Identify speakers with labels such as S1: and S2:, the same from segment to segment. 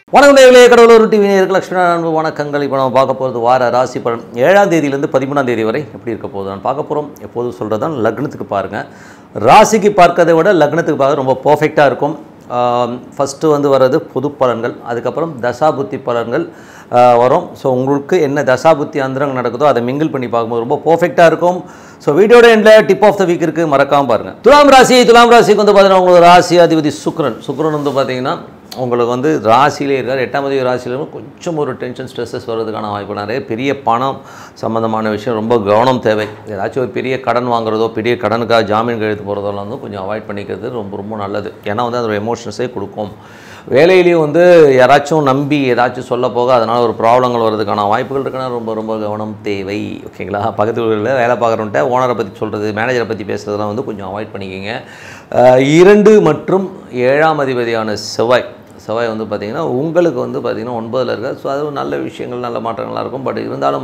S1: வணக்கம் நேயர்களே, கடவுளூர் டிவி நேயர்களுக்கு லட்சுமி அன்பு வணக்கங்கள். இப்போ நம்ம பார்க்க போகிறது வார ராசி பலன் 7ஆம் தேதியிலேருந்து 13ஆம் தேதி வரை எப்படி இருக்க போகுது நான் பார்க்க போகிறோம். எப்போதும் சொல்கிறது தான், லக்னத்துக்கு பாருங்கள். ராசிக்கு பார்க்கறதை விட லக்னத்துக்கு பார்க்க ரொம்ப பர்ஃபெக்டாக இருக்கும். ஃபஸ்ட்டு வர்றது பொது பலன்கள், அதுக்கப்புறம் தசாபுத்தி பலன்கள் வரும். ஸோ உங்களுக்கு என்ன தசாபுத்தி அந்தரங்கள் நடக்குதோ அதை மிங்கிள் பண்ணி பார்க்கும்போது ரொம்ப பர்ஃபெக்டாக இருக்கும். ஸோ வீடியோட எண்டில் டிப் ஆஃப் த வீக் இருக்குது, மறக்காமல் பாருங்கள். துலாம் ராசிக்கு பார்த்தீங்கன்னா உங்களுக்கு ராசி அதிபதி சுக்கிரன் பார்த்தீங்கன்னா உங்களுக்கு ராசியிலே இருக்கார். 8ஆம் தேதி ராசியில் கொஞ்சம் ஒரு டென்ஷன் ஸ்ட்ரெஸ்ஸஸ் வர்றதுக்கான வாய்ப்பு நிறைய. பெரிய பணம் சம்மந்தமான விஷயம் ரொம்ப கவனம் தேவை. ஏதாச்சும் ஒரு பெரிய கடன் வாங்குறதோ, பெரிய கடனுக்காக ஜாமீன் கையெழுத்து போகிறதெல்லாம் கொஞ்சம் அவாய்ட் பண்ணிக்கிறது ரொம்ப நல்லது. ஏன்னா அதோட எமோஷன்ஸே கொடுக்கும். வேலையிலையும் யாராச்சும் நம்பி ஏதாச்சும் சொல்ல போக அதனால் ஒரு ப்ராப்ளங்கள் வர்றதுக்கான வாய்ப்புகள் இருக்குன்னா ரொம்ப கவனம் தேவை. ஓகேங்களா? பக்கத்து ஊரில் வேலை பார்க்குறவன்ட்ட ஓனரை பற்றி சொல்கிறது, மேனேஜரை பற்றி பேசுகிறதுலாம் கொஞ்சம் அவாய்ட் பண்ணிக்கோங்க. 2 மற்றும் 7ஆம் அதிபதியான செவ்வாய் பார்த்திங்கன்னா உங்களுக்கு பார்த்திங்கன்னா 9ல் இருக்கார். ஸோ அது நல்ல விஷயங்கள், நல்ல மாற்றங்களாக இருக்கும். பட் இருந்தாலும்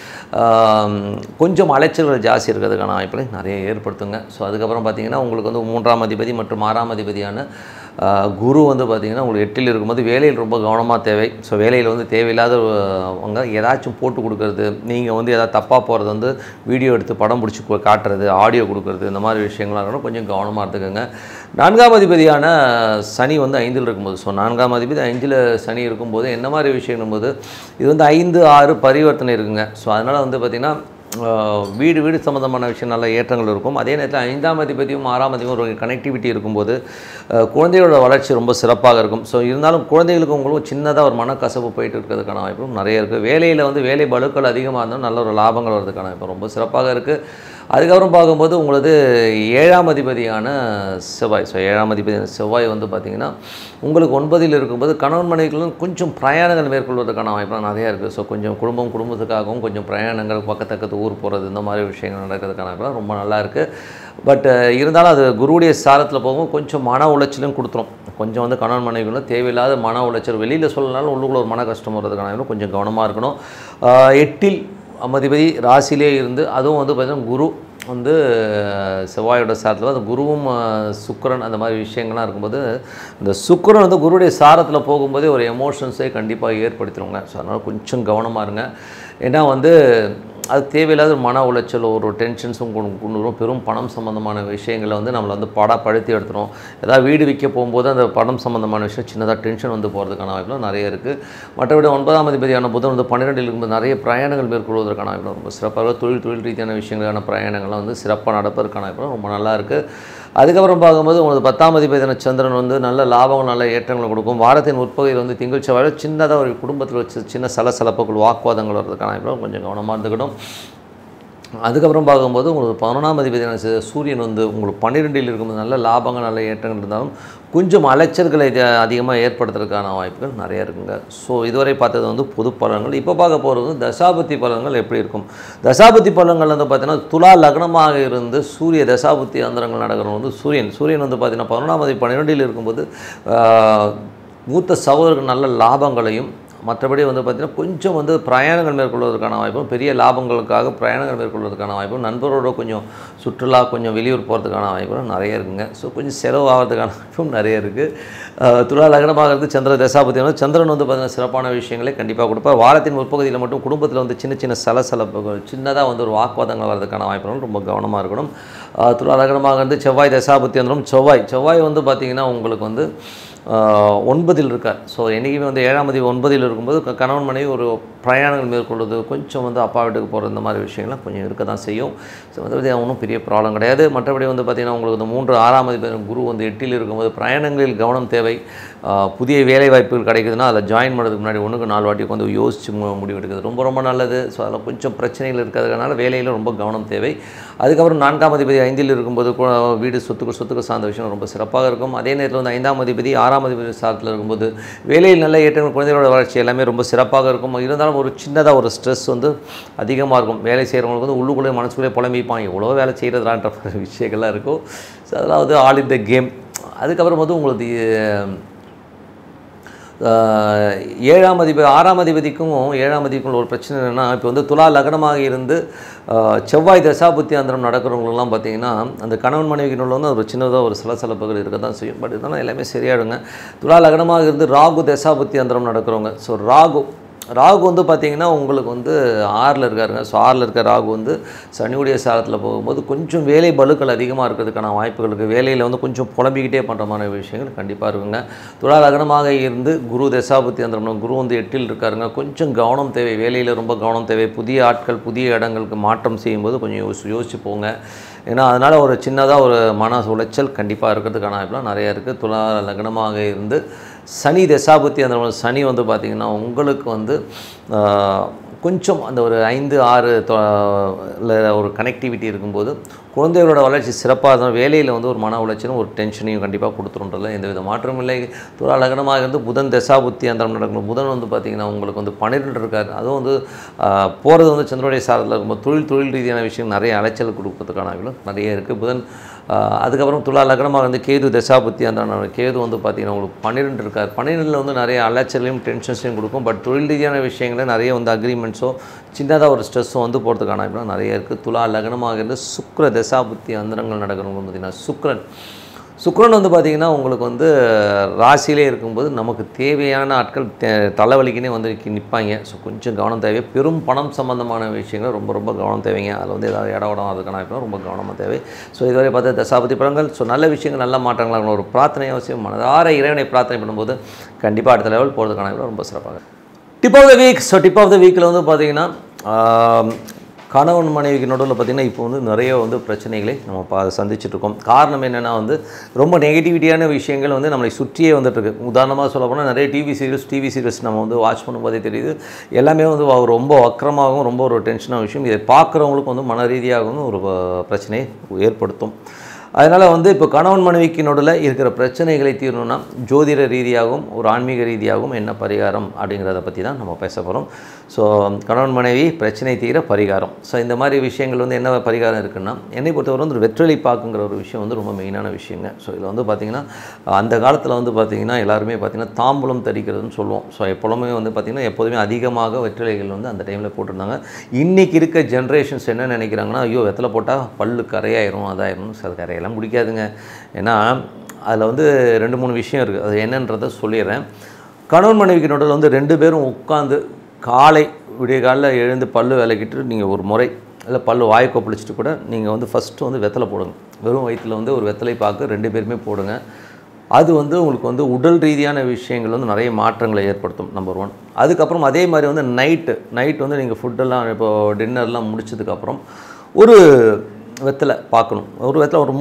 S1: கொஞ்சம் அலைச்சல்கள் ஜாஸ்தி இருக்கிறதுக்கான வாய்ப்புகளை நிறைய ஏற்படுத்துங்க. ஸோ அதுக்கப்புறம் பார்த்திங்கன்னா உங்களுக்கு 3ஆம் அதிபதி மற்றும் 6ஆம் அதிபதியான குரு பார்த்திங்கன்னா உங்களுக்கு 8ல் இருக்கும்போது வேலையில் ரொம்ப கவனமாக தேவை. ஸோ வேலையில் தேவையில்லாதவங்க ஏதாச்சும் போட்டு கொடுக்கறது, நீங்கள் ஏதாவது தப்பாக போகிறது வீடியோ எடுத்து படம் பிடிச்சி காட்டுறது, ஆடியோ கொடுக்குறது, இந்த மாதிரி விஷயங்களாக இருக்கணும். கொஞ்சம் கவனமாக இருந்துக்கோங்க. 4ஆம் அதிபதியான சனி 5ல் இருக்கும்போது, ஸோ 4ஆம் அதிபதி 5ல் சனி இருக்கும்போது என்ன மாதிரி விஷயங்கும் போது இது 5, 6 பரிவர்த்தனை இருக்குங்க. ஸோ அதனால் பார்த்திங்கன்னா வீடு சம்மந்தமான விஷயம் நல்ல ஏற்றங்கள் இருக்கும். அதே நேரத்தில் 5ஆம் அதிபதியும் 6ஆம் அதிபதியும் ஒரு கனெக்டிவிட்டி இருக்கும்போது குழந்தைகளோட வளர்ச்சி ரொம்ப சிறப்பாக இருக்கும். ஸோ இருந்தாலும் குழந்தைகளுக்கு உங்களுக்கு சின்னதாக ஒரு மனக்கசப்பு போயிட்டு இருக்கிறதுக்கான வாய்ப்பும் நிறைய இருக்குது. வேலையில் வேலை பளுக்கள் அதிகமாக இருந்தாலும் நல்ல ஒரு லாபங்கள் வர்றதுக்கான வாய்ப்பு ரொம்ப சிறப்பாக இருக்குது. அதுக்கப்புறம் பார்க்கும்போது உங்களுக்கு 7ஆம் அதிபதியான செவ்வாய், ஸோ 7ஆம் அதிபதியான செவ்வாய் பார்த்திங்கன்னா உங்களுக்கு 9ல் இருக்கும்போது கணவன் மனைவிகளும் கொஞ்சம் பிரயாணங்கள் மேற்கொள்வதற்கான வாய்ப்புலாம் நிறையா இருக்குது. ஸோ கொஞ்சம் குடும்பத்துக்காகவும் கொஞ்சம் பிரயாணங்கள், பக்கத்து ஊர் போகிறது, இந்த மாதிரி விஷயங்கள் நடக்கிறதுக்கான வாய்ப்புலாம் ரொம்ப நல்லா இருக்குது. பட் இருந்தாலும் அது குருவுடைய சாரத்தில் போகும் கொஞ்சம் மன உளைச்சலும் கொடுத்துரும். கொஞ்சம் கணவன் மனைவிகளும் தேவையில்லாத மன உளைச்சல் வெளியில் சொல்லனாலும் உள்ளுக்குள்ள ஒரு மன கஷ்டம் வர்றதுக்கான கொஞ்சம் கவனமாக இருக்கணும். 8ல் அதிபதி ராசியிலே இருந்து அதுவும் பார்த்திங்கன்னா குரு செவ்வாயோட சாரத்தில் அந்த குருவும் சுக்கிரன் அந்த மாதிரி விஷயங்கள்லாம் இருக்கும்போது இந்த சுக்கிரன் குருவுடைய சாரத்தில் போகும்போதே ஒரு எமோஷன்ஸை கண்டிப்பாக ஏற்படுத்திடுங்க. ஸோ அதனால் கொஞ்சம் கவனமாக இருங்க. ஏன்னா அது தேவையில்லாத மன உளைச்சல், ஒரு டென்ஷன்ஸும் கொண்டு வரும். பெரும் பணம் சம்மந்தமான விஷயங்களை நம்மளை படப்படுத்தி எடுத்துரும். ஏதாவது வீடு விற்க போகும்போது அந்த பணம் சம்மந்தமான விஷயம் சின்னதாக டென்ஷன் போகிறதுக்கான வாய்ப்புலாம் நிறைய இருக்குது. மற்றபடி 9ஆம் அதிபதியான புதன் 12ல் இருக்கும்போது நிறைய பிரயாணங்கள் மேற்கொள்வதற்கான வாய்ப்பு ரொம்ப சிறப்பாக, தொழில் ரீதியான விஷயங்களான பிரயாணங்கள்லாம் சிறப்பாக நடப்பதற்கான வாய்ப்பு ரொம்ப நல்லா இருக்குது. அதுக்கப்புறம் பார்க்கும்போது உங்களுக்கு 10ஆம் அதிபதியான சந்திரன் நல்ல லாபங்கள், நல்ல ஏற்றங்களை கொடுக்கும். வாரத்தின் உட்பகுதியில் திங்கள் செவ்வாயில் சின்னதாக ஒரு குடும்பத்தில் வச்சு சின்ன சலசலப்புகள், வாக்குவாதங்கள் வர்றதுக்கான வாய்ப்பு கொஞ்சம் கவனமாக இருந்துக்கணும். அதுக்கப்புறம் பார்க்கும்போது உங்களுக்கு 11ஆம் அதிபதியான சூரியன் உங்களுக்கு 12ல் இருக்கும்போது நல்ல லாபங்கள், நல்ல ஏற்றங்கள் இருந்தாலும் கொஞ்சம் அலைச்சல்களை அதிகமாக ஏற்படுத்துறதுக்கான வாய்ப்புகள் நிறைய இருக்குங்க. ஸோ இதுவரை பார்த்தது பொது பலன்கள். இப்போ பார்க்க போகிறது தசாபுத்தி பலன்கள் எப்படி இருக்கும். தசாபுத்தி பலன்கள் பார்த்தீங்கன்னா துலா லக்னமாக இருந்து சூரிய தசாபுத்தி அந்தரங்கள் நடக்கிறது சூரியன் பார்த்தீங்கன்னா 11ஆம் அதிபதி 12ல் இருக்கும்போது மூத்த சகோதரர்கள் நல்ல லாபங்களையும், மற்றபடி பார்த்திங்கன்னா கொஞ்சம் பிரயாணங்கள் மேற்கொள்வதற்கான வாய்ப்பும், பெரிய லாபங்களுக்காக பிரயாணங்கள் மேற்கொள்வதற்கான வாய்ப்பும், நண்பரோட கொஞ்சம் சுற்றுலா, கொஞ்சம் வெளியூர் போகிறதுக்கான வாய்ப்பும் நிறைய இருக்குங்க. ஸோ கொஞ்சம் செலவு ஆகிறதுக்கான வாய்ப்பும் நிறைய இருக்குது. துலா லக்னமாக இருந்து சந்திர தசாபதி சந்திரன் பார்த்திங்கன்னா சிறப்பான விஷயங்களே கண்டிப்பாக கொடுப்பார். வாரத்தின் முற்பகுதியில் மட்டும் குடும்பத்தில் சின்ன சலசலப்புகள், சின்னதாக ஒரு வாக்குவாதங்கள் வர்றதுக்கான வாய்ப்புகள் ரொம்ப கவனமாக இருக்கணும். துலா லக்னமாக இருந்து செவ்வாய் தசாபதி வந்துடும். செவ்வாய் பார்த்திங்கன்னா உங்களுக்கு 9ல் இருக்கார். ஸோ என்றைக்குமே 7ஆம் அதிபதி 9ல் இருக்கும்போது கணவன் மனைவி ஒரு பிரயாணங்கள் மேற்கொள்வது, கொஞ்சம் அப்பா வீட்டுக்கு போகிறது, இந்த மாதிரி விஷயங்கள்லாம் கொஞ்சம் இருக்க தான் செய்யும். ஸோ ஒன்றும் பெரிய ப்ராப்ளம் கிடையாது. மற்றபடி பார்த்திங்கன்னா உங்களுக்கு 3, 6ஆம் அதிபதி குரு 8ல் இருக்கும்போது பிரயாணங்களில் கவனம் தேவை. புதிய வேலை வாய்ப்புகள் கிடைக்குதுன்னா அதில் ஜாயின் பண்ணுறதுக்கு முன்னாடி 1க்கு 4 வாட்டி யோசித்து முடிவு எடுக்கிறது ரொம்ப நல்லது. ஸோ அதில் கொஞ்சம் பிரச்சனைகள் இருக்கிறதுனால வேலையில் ரொம்ப கவனம் தேவை. அதுக்கப்புறம் 4ஆம் அதிபதி 5ல் இருக்கும்போது வீடு சொத்துக்கள் சார்ந்த விஷயம் ரொம்ப சிறப்பாக இருக்கும். அதே நேரத்தில் 5ஆம் அதிபதி 6ஆம் அதிபதி சாரத்தில் இருக்கும்போது வேலையில் நல்ல ஏற்றங்கள், குழந்தைகளோட வளர்ச்சி எல்லாமே ரொம்ப சிறப்பாக இருக்கும். இருந்தாலும் ஒரு சின்னதாக ஒரு ஸ்ட்ரெஸ் அதிகமாக இருக்கும். வேலை செய்கிறவங்களுக்கு உள்ளுக்குள்ளே மனசுக்குள்ளே புலம்பிப்பாங்க, எவ்வளோ வேலை செய்கிறதுலான்ற விஷயங்கள்லாம் இருக்கும். ஸோ அதெல்லாம் ஆல் இன் த கேம். அதுக்கப்புறம் உங்களுக்கு ஏழாம் அதிபதி 6ஆம் அதிபதிக்கும் 7ஆம் அதிபதிக்கும் ஒரு பிரச்சனை என்னென்னா, இப்போ வந்து துலா லக்னமாக இருந்து செவ்வாய் தசாபுத்தி அந்தரம் நடக்கிறவங்களுக்குலாம் பார்த்திங்கன்னா அந்த கணவன் மனைவிக்குள்ள வந்து ஒரு சின்னதாக ஒரு சலசலப்புகள் இருக்க தான் செய்யும். பட் இதெல்லாம் எல்லாமே சரியாயிடுங்க. துலா லக்னமாக இருந்து ராகு தசாபுத்தி அந்தரம் நடக்கிறவங்க, ஸோ ராகு வந்து பார்த்திங்கன்னா உங்களுக்கு வந்து 6ல் இருக்காருங்க. ஸோ 6ல் இருக்க ராகு வந்து சனியுடைய சாரத்தில் போகும்போது கொஞ்சம் வேலை பலுக்கள் அதிகமாக இருக்கிறதுக்கான வாய்ப்புகள் இருக்குது. வேலையில் வந்து கொஞ்சம் புலம்பிக்கிட்டே பண்ணுற மாதிரி விஷயங்கள் கண்டிப்பாக இருக்குங்க. துலா லக்னமாக இருந்து குரு தசாபுத்தி அந்த குரு வந்து 8ல் இருக்காருங்க. கொஞ்சம் கவனம் தேவை, வேலையில் ரொம்ப கவனம் தேவை. புதிய ஆட்கள் புதிய இடங்களுக்கு மாற்றம் செய்யும்போது கொஞ்சம் யோசிச்சு போங்க. ஏன்னா அதனால் ஒரு சின்னதாக ஒரு மன உளைச்சல் கண்டிப்பாக இருக்கிறதுக்கான வாய்ப்புலாம் நிறையா இருக்குது. துலா லக்னமாக இருந்து சனி தசாபுத்தி அந்த சனி வந்து பார்த்திங்கன்னா உங்களுக்கு வந்து கொஞ்சம் அந்த ஒரு 5, 6 ஒரு கனெக்டிவிட்டி இருக்கும்போது குழந்தைகளோட வளர்ச்சி சிறப்பாக இருந்தாலும் வேலையில் வந்து ஒரு மன உளைச்சலும் ஒரு டென்ஷனையும் கண்டிப்பாக கொடுத்துருன்றதில்ல எந்தவித மாற்றமும் இல்லை. துலா லக்னமாக இருந்து புதன் தசாபுத்தி அந்த நடக்கணும். புதன் வந்து பார்த்திங்கன்னா உங்களுக்கு வந்து 12 இருக்காரு. அதுவும் வந்து போகிறது வந்து சந்திரனுடைய சாரத்தில் இருக்கும்போது தொழில் ரீதியான விஷயம் நிறைய அலைச்சல் கொடுக்கறதுக்கான வாய்ப்புகள் நிறைய இருக்குது. புதன் அதுக்கப்புறம் துலா லக்னமாக வந்து கேது தசாபுத்தி அந்த கேது வந்து பார்த்திங்கன்னா உங்களுக்கு 12 இருக்கார். 12ல் வந்து நிறைய அலைச்சலையும் டென்ஷன்ஸையும் கொடுக்கும். பட் தொழில் ரீதியான விஷயங்கள நிறைய வந்து அக்ரிமெண்ட்ஸோ சின்னதாக ஒரு ஸ்ட்ரெஸ்ஸோ வந்து போகிறதுக்கான வாய்ப்புகள் நிறைய இருக்குது. துலா லக்னமாக இருந்து சுக்கிர தசாபுத்தி அந்தரங்கள் நடக்கிறவங்க பார்த்திங்கன்னா சுக்கிரன் வந்து பார்த்திங்கன்னா உங்களுக்கு வந்து ராசியிலே இருக்கும்போது நமக்கு தேவையான ஆட்கள் தலைவலிக்குன்னே வந்து நிற்பாங்க. ஸோ கொஞ்சம் கவனம் தேவை. பெரும் பணம் சம்பந்தமான விஷயங்கள் ரொம்ப கவனம் தேவைங்க. அதில் வந்து ஏதாவது இடம் அதுக்கான வாய்ப்புகள் ரொம்ப கவனமாக தேவை. ஸோ இதுவரை பார்த்து தசாபுத்தி படங்கள் ஸோ நல்ல விஷயங்கள் நல்ல மாற்றங்களாக ஒரு பிரார்த்தனை அவசியம். மனதார இறைவனை பிரார்த்தனை பண்ணும்போது கண்டிப்பாக அடுத்த லெவல் போகிறதுக்கான வாய்ப்புகள் ரொம்ப சிறப்பாக. Tip of the week. So tip of the வீக்கில் வந்து பார்த்திங்கன்னா கணவன் மனைவிக்கு நடுவில் பார்த்திங்கன்னா இப்போ வந்து நிறைய வந்து பிரச்சனைகளை நம்ம சந்திச்சுட்ருக்கோம். காரணம் என்னென்னா வந்து ரொம்ப நெகட்டிவிட்டியான விஷயங்கள் வந்து நம்மளை சுற்றியே வந்துட்டுருக்கு. உதாரணமாக சொல்ல போனால் நிறைய டிவி சீரியல்ஸ் நம்ம வந்து வாட்ச் பண்ணும்போதே தெரியுது. எல்லாமே வந்து ரொம்ப வக்கரமாகவும் ரொம்ப ஒரு டென்ஷனான விஷயம். இதை பார்க்குறவங்களுக்கு வந்து மன ரீதியாகவும் ஒரு பிரச்சனையை ஏற்படுத்தும். அதனால் வந்து இப்போ கணவன் மனைவிக்கு நடுவில் இருக்கிற பிரச்சனைகளை தீரணும்னா ஜோதிட ரீதியாகவும் ஒரு ஆன்மீக ரீதியாகவும் என்ன பரிகாரம் அப்படிங்கிறத பற்றி தான் நம்ம பேச போகிறோம். ஸோ கணவன் மனைவி பிரச்சனை தீர பரிகாரம். ஸோ இந்த மாதிரி விஷயங்கள் வந்து என்ன பரிகாரம் இருக்குன்னா, என்னை பொறுத்தவரை வந்து ஒரு வெற்றிலை பாக்குங்கிற ஒரு விஷயம் வந்து ரொம்ப மெயினான விஷயங்க. ஸோ இதில் வந்து பார்த்திங்கன்னா அந்த காலத்தில் வந்து பார்த்திங்கன்னா எல்லாருமே பார்த்திங்கன்னா தாம்பூலம் தரிக்கிறதுன்னு சொல்லுவோம். ஸோ எப்பொழுதுமே வந்து பார்த்திங்கன்னா எப்போதுமே அதிகமாக வெற்றிலைகள் வந்து அந்த டைமில் போட்டிருந்தாங்க. இன்றைக்கி இருக்க ஜென்ரேஷன்ஸ் என்ன நினைக்கிறாங்கன்னா, ஐயோ வெத்தலை போட்டால் பல்லு கரையாயிரும் அதாயிரும். சில கரையெல்லாம் பிடிக்காதுங்க. ஏன்னா அதில் வந்து 2-3 விஷயம் இருக்குது. அது என்னன்றதை சொல்லிடுறேன். கணவன் மனைவிக்கு நடுவில் வந்து 2 பேரும் உட்காந்து விடிய காலையில் எழுந்து பல்லு விளக்கிட்டு நீங்கள் ஒரு முறை இல்லை பல்லு வாயை கொப்பளிச்சிட்டு கூட நீங்கள் வந்து ஃபஸ்ட்டு வந்து வெத்தலை போடுங்க. வெறும் வயிற்றில் வந்து ஒரு வெத்தலை பாக்கு 2 பேருமே போடுங்க. அது வந்து உங்களுக்கு வந்து உடல் ரீதியான விஷயங்கள் வந்து நிறைய மாற்றங்களை ஏற்படுத்தும். நம்பர் 1. அதுக்கப்புறம் அதே மாதிரி வந்து நைட் வந்து நீங்கள் ஃபுட்டெல்லாம் இப்போது டின்னர்லாம் முடிச்சதுக்கப்புறம் ஒரு வெத்தலை பார்க்கணும். ஒரு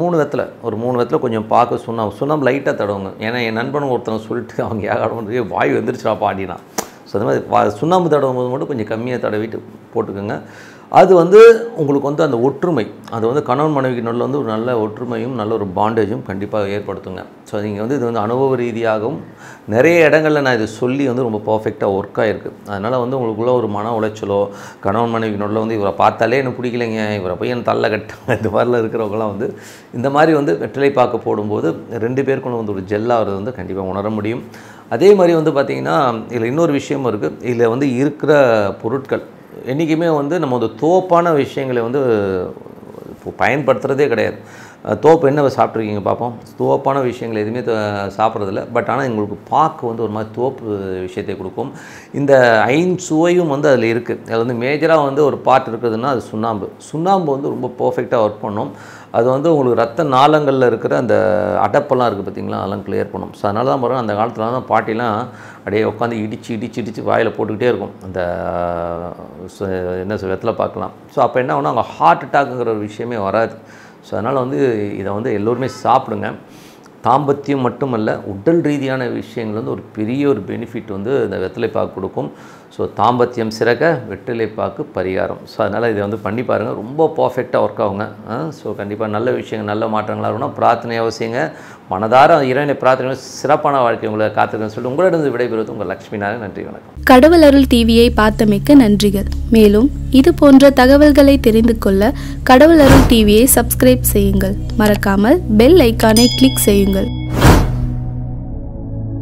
S1: 3 வெத்தலை கொஞ்சம் பார்க்க சுண்ணாம்பு லைட்டாக தடவுங்க. ஏன்னா என் நண்பன் ஒருத்தனை சொல்லிட்டு அவங்க ஏகாடணும் வாய் வந்துருச்சுடா பாடினா. ஸோ அது மாதிரி சுண்ணாம்பு தடவும் போது மட்டும் கொஞ்சம் கம்மியாக தடவிட்டு போட்டுக்கோங்க. அது வந்து உங்களுக்கு வந்து அந்த ஒற்றுமை, அது வந்து கணவன் மனைவிக்கு நடுவில் வந்து ஒரு நல்ல ஒற்றுமையும் நல்ல ஒரு பாண்டேஜும் கண்டிப்பாக ஏற்படுத்துங்க. ஸோ நீங்கள் வந்து இது வந்து அனுபவ ரீதியாகவும் நிறைய இடங்களில் நான் இது சொல்லி வந்து ரொம்ப பர்ஃபெக்டாக ஒர்க் ஆகிருக்கு. அதனால் வந்து உங்களுக்குள்ள ஒரு மன உளைச்சலோ கணவன் மனைவிக்கு நடுவில் வந்து இவரை பார்த்தாலே எனக்கு பிடிக்கலைங்க, இவரை போய் என் தள்ள கட்ட இந்த மாதிரிலாம் இருக்கிறவங்களாம் வந்து இந்த மாதிரி வந்து வெற்றிலை பார்க்க போடும்போது 2 பேருக்குள்ள வந்து ஒரு ஜெல்லாகிறது வந்து கண்டிப்பாக உணர முடியும். அதே மாதிரி வந்து பார்த்திங்கன்னா இதில் இன்னொரு விஷயமும் இருக்குது. இதில் வந்து இருக்கிற பொருட்கள் என்றைக்குமே வந்து நம்ம வந்து தோப்பான விஷயங்களை வந்து இப்போ பயன்படுத்துகிறதே கிடையாது. தோப்பு என்ன சாப்பிட்ருக்கீங்க பார்ப்போம். தோப்பான விஷயங்கள் எதுவுமே சாப்பிட்றதில்ல. பட் ஆனால் எங்களுக்கு பார்க்க வந்து ஒரு மாதிரி தோப்பு விஷயத்தை கொடுக்கும். இந்த 5 சுவையும் வந்து அதில் இருக்குது. அதில் வந்து மேஜராக வந்து ஒரு பார்ட் இருக்குதுன்னா அது சுண்ணாம்பு வந்து ரொம்ப பர்ஃபெக்டாக ஒர்க் பண்ணும். அது வந்து உங்களுக்கு ரத்த நாளங்களில் இருக்கிற அந்த அடப்பெல்லாம் இருக்குது பார்த்திங்களா, அதெல்லாம் கிளியர் பண்ணும். ஸோ அதனால தான் பாருங்கள் அந்த காலத்தில் தான் பாட்டிலாம் அப்படியே உட்காந்து இடித்து வாயில் போட்டுக்கிட்டே இருக்கும் அந்த என்ன வெத்தலை பார்க்கலாம். ஸோ அப்போ என்ன ஆகுனா அங்கே ஹார்ட் அட்டாக்குங்கிற ஒரு விஷயமே வராது. ஸோ அதனால் வந்து இதை வந்து எல்லோருமே சாப்பிடுங்க. தாம்பத்தியம் மட்டுமல்ல, உடல் ரீதியான விஷயங்கள் வந்து ஒரு பெரிய ஒரு பெனிஃபிட் வந்து இந்த வெற்றிலைப்பாக்கு கொடுக்கும். ஸோ தாம்பத்தியம் சிறக்க வெற்றிலைப்பாக்கு பரிகாரம். ஸோ அதனால் இதை வந்து பண்ணி பாருங்கள். ரொம்ப பர்ஃபெக்டாக ஒர்க் ஆகுங்க. ஸோ கண்டிப்பாக நல்ல விஷயங்கள் நல்ல மாற்றங்களாக இருக்கணும். பிரார்த்தனை அவசியங்க. மனதார இறைவனை பிரார்த்தனை சிறப்பான வாழ்க்கை உங்களை காத்துக்கன்னு சொல்லிட்டு உங்களிடம் விடைபெறுவது உங்கள் லட்சுமி நாராயணன். நன்றி, வணக்கம்.
S2: கடவுள் அருள் டிவியை பார்த்தமைக்க நன்றிகள். மேலும் இது போன்ற தகவல்களை தெரிந்து கொள்ள கடவுள் அருள் டிவியை சப்ஸ்கிரைப் செய்யுங்கள். மறக்காமல் பெல் ஐக்கானை கிளிக் செய்யுங்கள்.